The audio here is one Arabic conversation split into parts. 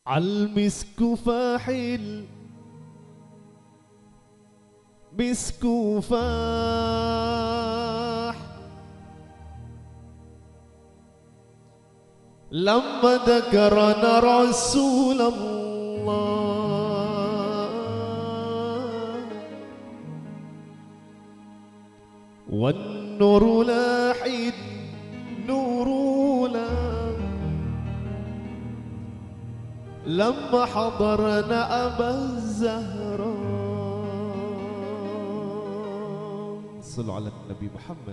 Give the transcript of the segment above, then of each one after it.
عالمسك فاحل مسك فاح لما ذكرنا رسول الله والنور لاحد نور لما حضرنا أبا الزهراء. صلوا على النبي محمد.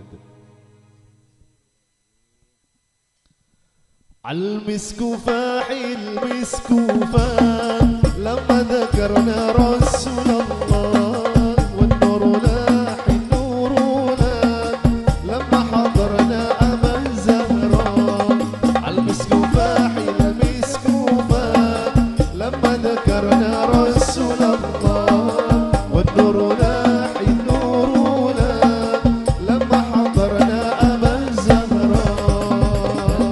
عالمسك فاحل مسك فاح لما ذكرنا رسول الله والنور لاحد نورنا لما حضرنا أبا الزهراء. عالمسك فاحل مسك فاح لما ذكرنا رسول الله والنور لاحد نورنا لما حضرنا أبا الزهراء.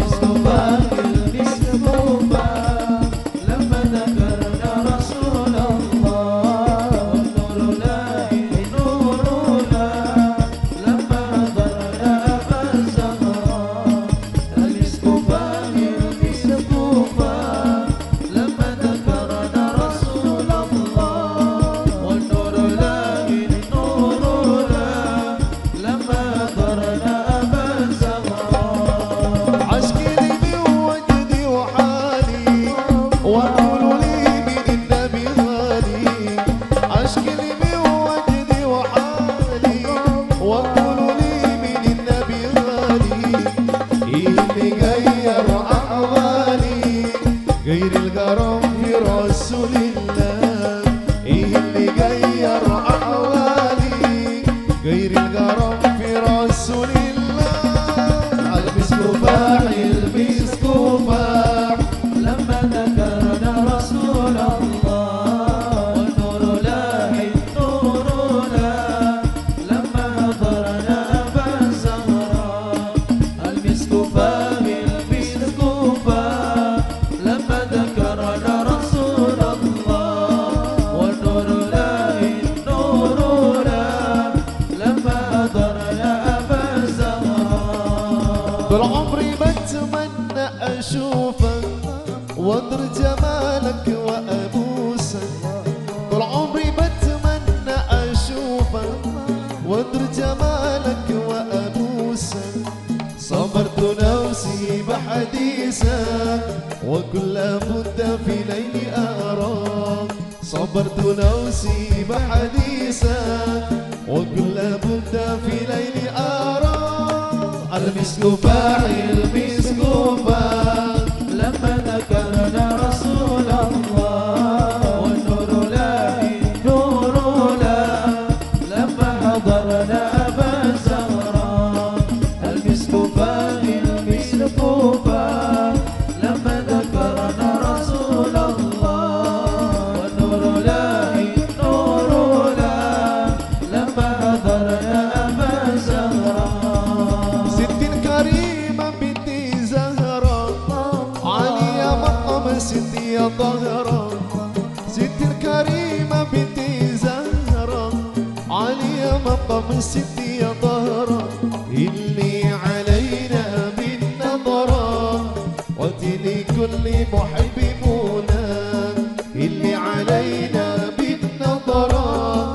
لما ذكرنا رسول الله والنور لاحد نورنا لما حضرنا أبا الزهراء. المسك فاحل مسك فاح لما ذكرنا رسول الله والنور لاحد نورنا لما حضرنا أبا الزهراء. عشقي لي وجدي وحالي وقولوا لي من النبي غالي. عشقي لي وجدي وحالي وقولوا لي من النبي غالي. اللي غير أحوالي غير الغرام في رسول الله. اللي غير أحوالي غير الغرام في رسول الله. المسك فاحل مسك فاح لما ذكرنا رسول الله والنور لاحد نورنا لما حضرنا أبا الزهراء. المسك فاحل مسك فاح لما ذكرنا رسول الله والنور لاحد نورنا لما حضرنا أبا الزهراء. طول عمري بتمنى أشوفك وانظر جمالك وأبوسك. طول عمري بتمنى أشوفك وانظر جمالك وأبوسك. صبرت نفسي بحديثك وكل بد في ليل أراك. صبرت نفسي بحديثك وكل بد في ليل أراك. المسك فاحل مسك فاح لما ذكرنا رسول الله والنور لاحد نورنا لما حضرنا أبا الزهراء. المسك فاحل مسك فاح لما ذكرنا رسول الله والنور لاحد نورنا لما حضرنا أبا الزهراء. ست كريمة بنتي زهرة عليا مقام ست يا طهرة. ست كريمة بنتي زهرة عليا مقام ست يا طهرة. اللي علينا بالنظرة وتلكل محب منى. اللي علينا بالنظرة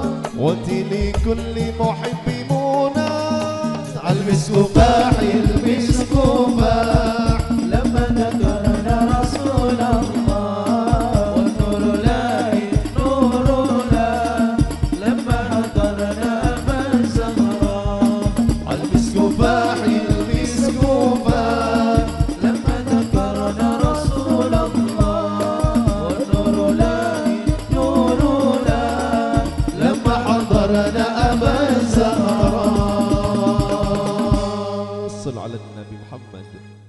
وتلكل محب منى. المسك فاحل مسك فاح لما ذكرنا رسول الله والنور لاحد نورنا لما حضرنا أبا الزهراء. المسك فاحل مسك فاح لما ذكرنا رسول الله والنور لاحد نورنا لما حضرنا أبا الزهراء. صلوا على النبي محمد.